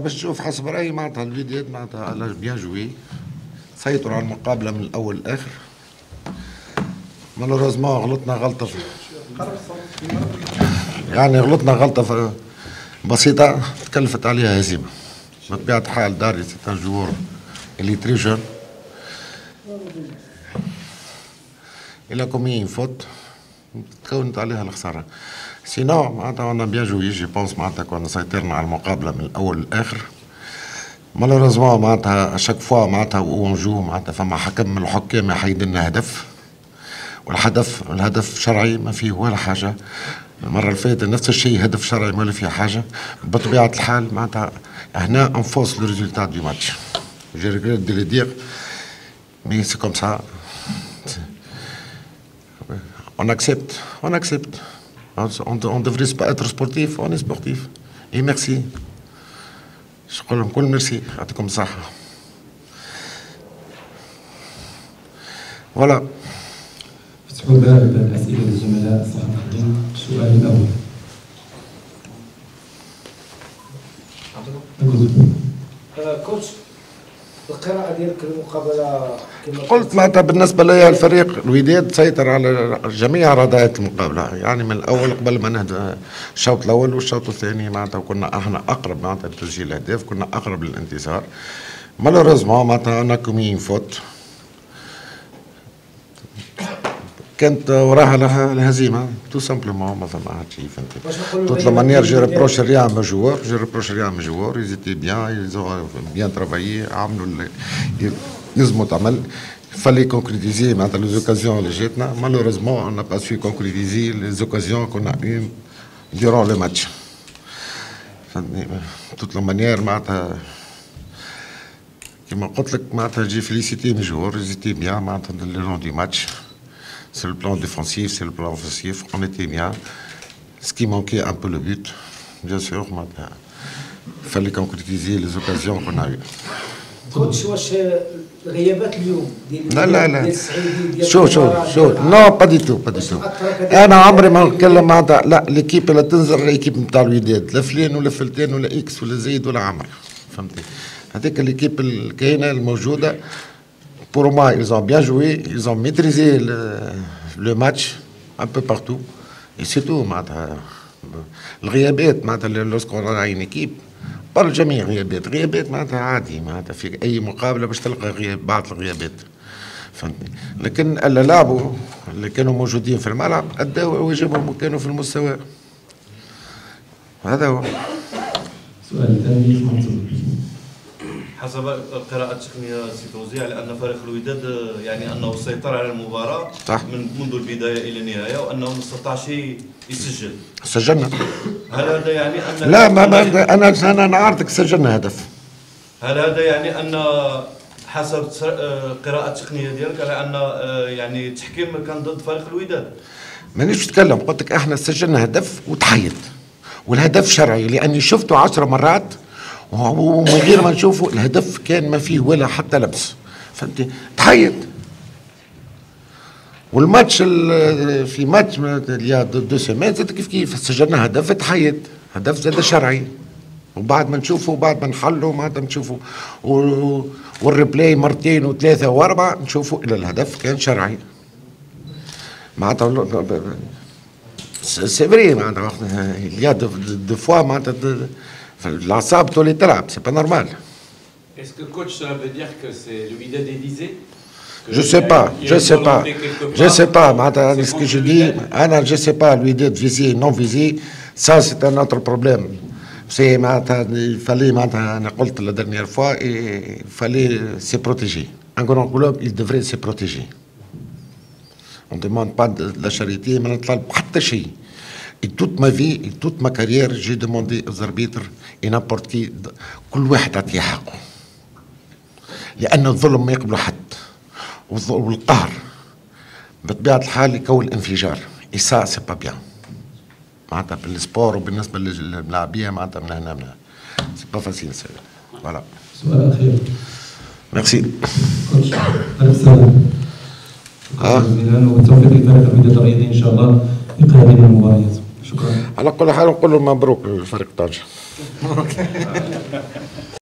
باش تشوف حسب رايي معناتها الوداد معناتها بيان جوي، سيطروا على المقابله من الاول للاخر. مالوريزمون غلطنا غلطه يعني غلطنا غلطه بسيطه تكلفت عليها هزيمه. بطبيعه الحال داري سي ان جوور اللي تري جون الى كومي فوت تكونت عليها الخساره. سينو معناتها انا بيان جوي جي بونس معناتها كنا سيطرنا على المقابله من الاول للاخر. مالوريزمون معناتها اشاك فوا معناتها ونجو معناتها فما حكم من الحكام يحيد لنا هدف، والهدف شرعي ما فيه ولا حاجه. المره اللي فاتت نفس الشيء هدف شرعي ما فيه حاجه. بطبيعه الحال معناتها هنا انفوس لو ريزولتا دو ماتش. جي ريغريت دو لو دير مي سي كوم سا. On accepte. On devrait pas être sportif, on est sportif. Et merci. نقول لهم كل ميرسي، يعطيكم الصحة. فوالا. فتحوا باب الأسئلة للزملاء الصحفيين. السؤال الأول. كوتش القراءة ديالك للمقابلة قلت معناتها بالنسبة لي الفريق الوداد سيطر على جميع رضايات المقابلة، يعني من الأول قبل ما نهدى الشوط الأول والشوط الثاني معناتها كنا احنا أقرب معناتها لتسجيل الأهداف، كنا أقرب للانتصار. مالوريزمون معناتها أنا كومي فوت كانت وراها الهزيمه تو سامبلومون ما فما شيء فهمتي. توت لا مانيير جي ريبروش ريان ما جوار ils étaient bien, ils ont bien travaillé، عملوا اللي يلزموا تعمل. fallait concrétiser معناتها les occasions اللي جاتنا. malheureusement on n'a pas su concrétiser les occasions qu'on a eues durant le match. فهمتني توت لا مانيير معناتها كيما قلت لك معناتها جي فيليسيتي mes joueurs ils étaient bien معناتها le long du match. C'est le plan défensif, c'est le plan offensif, on était bien. Ce qui manquait un peu le but, bien sûr, il fallait concrétiser les occasions qu'on a eues. كوتش واش الغيابات اليوم لا شو نو با دي تو انا عمري ما نتكلم معناتها لا ليكيب اللي تنزل ليكيب نتاع الوداد لا فلان ولا فلتان ولا اكس ولا زيد ولا عمر فهمتي. هذيك ليكيب الكاينه الموجوده. Pour moi, ils ont bien joué, ils ont maîtrisé le match un peu partout. Et c'est tout. الغيابات معناتها لوسكون راهي اون ايكيب بار الجميع غيابات معناتها عادي معناتها في اي مقابله باش تلقى بعض الغيابات فهمتني. لكن اللي لعبوا اللي كانوا موجودين في الملعب اداوا واجبهم وكانوا في المستوى. هذا هو. السؤال الثاني منصور. حسب القراءة التقنية سي توزيع لأن فريق الوداد يعني أنه سيطر على المباراة من منذ البداية إلى النهاية وأنه ما استطاعش يسجل. سجلنا. هل هذا يعني أن لا ما أنا نعرضك سجلنا هدف. هل هذا يعني أن حسب القراءة التقنية ديالك على أن يعني التحكيم كان ضد فريق الوداد؟ مانيش نتكلم، قلت لك احنا سجلنا هدف وتحيد والهدف شرعي لأني شفته 10 مرات ومن غير ما نشوفه الهدف كان ما فيه ولا حتى لبس فهمتي. تحيد والماتش في ماتش يا دو سيمين زاد كيف سجلنا هدف تحيد هدف زاد شرعي وبعد ما نشوفه وبعد ما نحلوا معناتها نشوفه والريبلاي مرتين وثلاثه واربعه نشوفوا الى الهدف كان شرعي معناتها سي فري معناتها يا دو فوا معناتها الأعصاب تولي تلعب سي با نورمال. Est-ce que coach cela veut dire que c'est le Wydad est visé? Je sais pas معناتها ce que je dis أنا je sais pas الوداد visé non visé ça c'est un autre problème. سي معناتها il fallait معناتها أنا قلت la dernière fois il fallait se protéger. Un grand club il devrait se protéger. On demande pas de la charité ما نطلب حتى شيء. Et toute ma vie et toute ma carrière, j'ai demandé aux arbitres et n'importe qui, كل واحد أعطيه حقه. لأن الظلم ما يقبله حد. والقهر بطبيعة الحال يكون انفجار. Et ça, c'est pas bien. معناتها بالسبور وبالنسبة للملاعبية معناتها من هنا من هنا. C'est pas facile ça. Voilà. سؤال أخير. Merci. ألف سلامة. والتوفيق لفريق الوداد الرياضي إن شاء الله في قادم المباريات. شكرا. على كل حال نقول له مبروك لفريق طنجة.